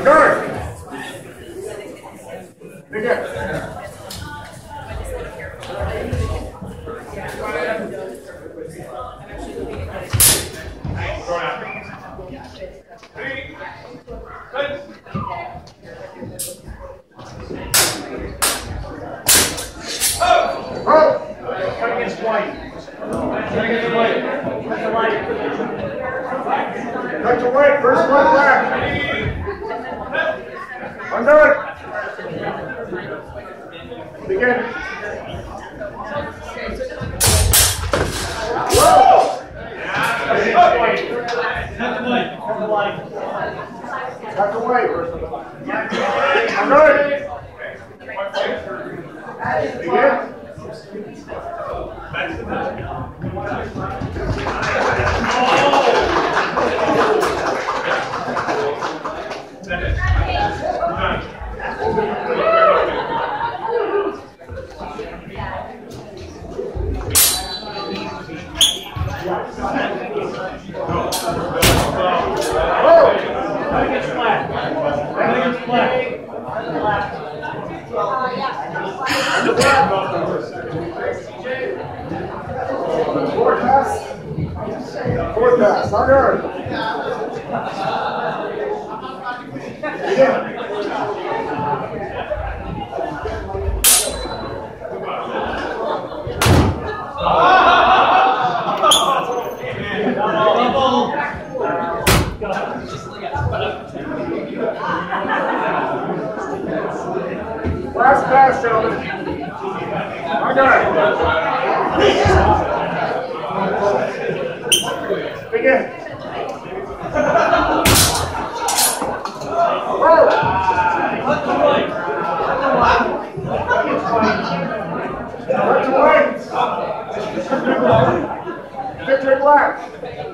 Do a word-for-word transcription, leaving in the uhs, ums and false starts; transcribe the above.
Guard. Begin. Cut to white, first one black. Under it. Begin. Whoa! Cut to white. Cut to white. Under it. Begin. Fourth pass. Fourth pass. Under. Begin. Last pass, gentlemen. Under. Begin. Oh. Cut to white. Cut to white. Victory black.